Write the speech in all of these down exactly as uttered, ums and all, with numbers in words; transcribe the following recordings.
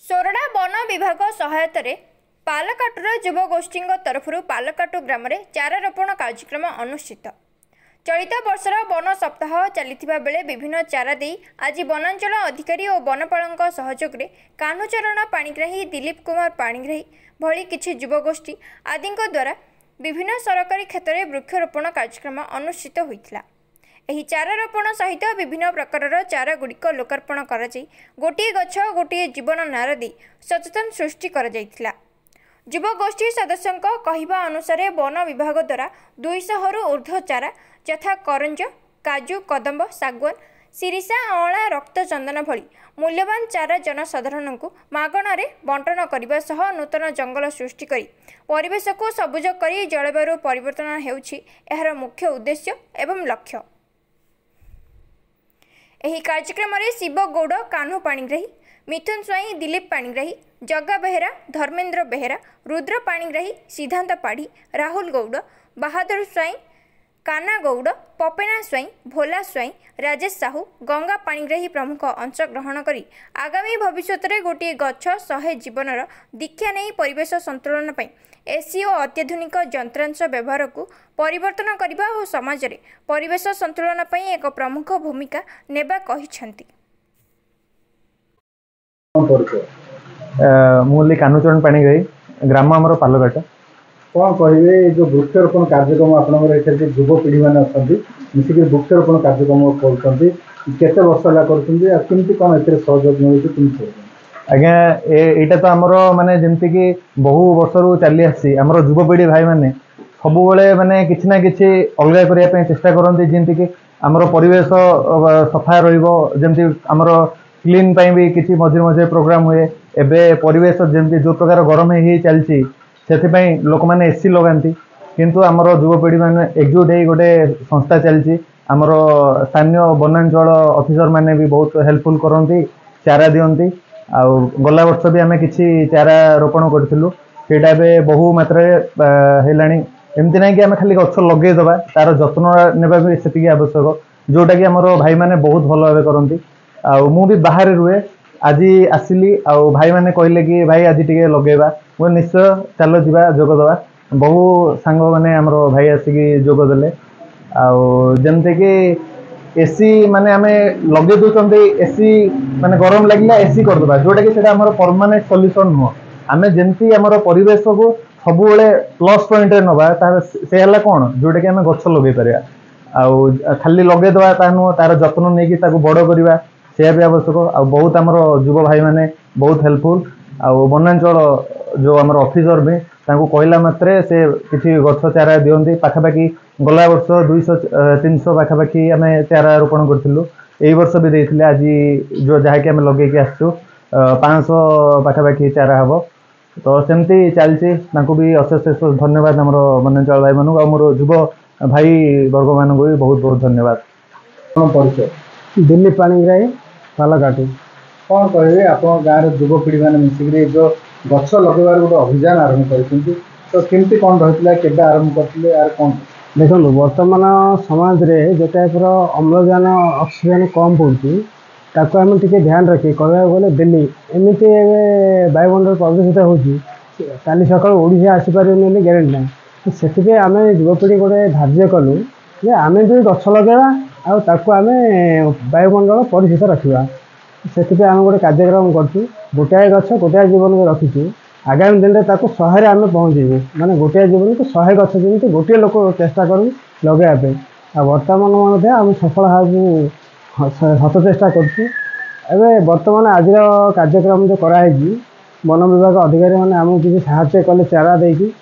सोरडा one विभाग सहायतार पालकाटुर युवगोष्ठी तरफ पालकाटु ग्राम में चारा रोपण कार्यक्रम अनुष्ठित। चलित वर्षर वन सप्ताह चलता बेले विभिन्न चारा दे आज वनांचल अधिकारी और वनपाल सहयोग में कान्हूचरण पाणिग्राही, दिलीप कुमार पाणिग्राही भली किछि युवगोष्ठी आदि द्वारा विभिन्न सरकारी क्षेत्र में वृक्षरोपण कार्यक्रम अनुष्ठित होता। एही चारा रोपण सहित विभिन्न प्रकार चारा गुड़िक लोकार्पण कर गोटे गछ गोटे जीवन नारा दे सचेतन सृष्टि कर जाइथिला। युवगोष्ठी सदस्यों कहवा अनुसार वन विभाग द्वारा दुईश रु ऊर्ध्व चारा यथा करंज, काजू, कदम्ब, सागवान, सिरिसा, अँला, रक्तचंदन भली मूल्यवान चारा जनसाधारण को मागणारे बंटन करने सह नूतन जंगल सृष्टि करी परिवेश को सबुज करी जलवायु परिवर्तन हेउछि एहार मुख्य उद्देश्य एवं लक्ष्य। एही कार्यक्रम में शिव गौड़, कान्हू पाणिग्राही, मिथुन स्वाई, दिलीप पाणिग्राही, जगा बेहेरा, धर्मेन्द्र बेहेरा, रुद्र पाणिग्राही, सिद्धांत पाढ़ी, राहुल गौड़, बहादुर स्वाई, काना गौड़, पपेना स्वाई, भोला स्वाई, राजेश साहू, गंगा पाणिग्राही प्रमुख अंशग्रहण करी आगामी भविष्य में गोटे गछ शहे जीवनर दीक्षा नहीं परिवेश संतुलन एसी और अत्याधुनिक यंत्रांश व्यवहार को परिवर्तन करने और समाज में परिवेश संतुलन एक प्रमुख भूमिका नेबा कहिसेंती। मुरली कान्हूचरण पाणिग्राही, ग्राम आमर पालघाट। कौन कहे जो वृक्षरोपण कार्यक्रम आपंकर युवपीढ़ी मैंने अच्छा मिसिक वृक्षरोपण कार्यक्रम करते वर्ष है करमती कौन ए सहयोग मिलूँ? आज्ञा एटा तो आमर माने जमती कि बहु वर्ष रु चली आसी आमर युवपीढ़ी भाई मैंने सब माने किछि ना किछि अलग करने चेष्टा करती जमती कि आमर परिवेश सफा रमती आमर क्लीन भी किसी मझे मझे प्रोग्राम हुए। एबे परिवेश जमती जो प्रकार गरम ही चलती से लोक मैंने एसी लगाती किंतु आमर युवपीढ़ी मैंने एकजुट हो गोटे संस्था चलती आमर स्थानीय वनांचल ऑफिसर मैंने भी बहुत हेल्पफुल करती चारा दिंती आउ गला वर्ष भी आम कि चारा रोपण करूँ बहु मात्रा है एमती ना कि आम खाली गछ लगेदेवा तार जत्न नेबा भी से आवश्यक जोटा कि आमर भाई मैंने बहुत भल भाव करती। आउ मु भी बाहर रुए आज आसिली आउ भाई मैंने कहले कि भाई आज टिके लगेबा वो निश्चय चलो जीवा जोगदवा बहु सांग मैंने आमर भाई आसिकी जोगदेले आउ जमती कि एसी माने आमे लगे दूसरे एसी माने गरम लगे एसी करदे जोटा कि आम परमानेंट सल्यूशन नुह आम जमी आम परिवेश को सब प्लस पॉइंट नवा से है कौन जोटा कि आम गछ लगे पार आउ खाली लगेदेवा ता नुह तार जत्न नहीं कि बड़ करवा से भी आवश्यक। आ बहुत आमर युव भाई मैंने बहुत हेल्पफुल आउ वनांचल जो आम ऑफिसर भी कहला मात्रे से किसी गछ चारा दिखती पाखापाखि गला वर्ष दुईश तीन सौ पाखापाखि आम चारा रोपण करूँ यही वर्ष भी देते आज जो जहाँकि आम लगे आसचु पाँच सौ पाखापाखि चारा हम तो सेमती चलती भी अशेष शेष धन्यवाद आम वनांचल भाई मानू मोर युव भाई वर्ग मान भी बहुत बहुत धन्यवाद। परिचय दिलीप पाणिग्राही, पालघाट। कौन कहे आप गाँव युवपीढ़ी मैंने मिसिक जो गछ लगेबार गोटे अभियान आरंभ कर तो केमती कौन रही के आरंभ करते यार कौन देखो बर्तमान समाज रे जो टाइप अम्लजान ऑक्सीजन कम पड़ती ताको आम टे ध्यान रखी कहवा गले दिल्ली एमती वायुमंडल प्रदूषित होती काली सकाल ओडिशा आसीपारे ग्यारंटी ना तो से आम युवपीढ़ी गोटे धार्य कलु जे आम भी गछ लगेगा आम वायुमंडल परिचित रखा से आम गोटे कार्यक्रम करूँ गोटाए गछ गोटाए जीवन को रखीचु आगामी दिन में ताको शहे आम पहुँचू माने गोटे जीवन को शहे गछ जमी गोटे लोक चेष्टा करूँ लगे आ बर्तमान आम सफल हत चेष्टा करें। बर्तमान आज कार्यक्रम जो कराई वन विभाग अधिकारी मैंने आमको किसी साहाय्य कले चारा देकी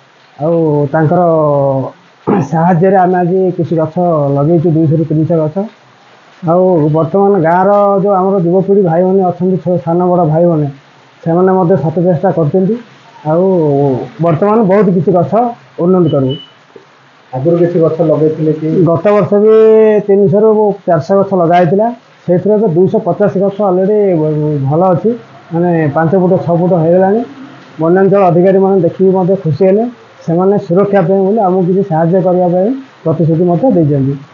साहाय्य आम आज किसी गछ लगे दुईश रु तीन गछ आउ बर्तमान गाँव जो आम युवपीढ़ी भाई मैंने अच्छा सान बड़ भाई मैंने से सत चेष्टा कर बर्तमान बहुत किसी गछ उन्नति करूँ आगुरी किसी गछ लगे कि गत वर्ष भी तीन सौ रु चार सौ गछ लगाई से दुईश पचास गछ अलरेडी भल अच्छी माने पांच फुट छः फुट होगा वनांचल अधिकारी मैंने देखिए खुशी है से सुरक्षा बोली आमको किसी साहाय्य करने प्रतिश्रुति।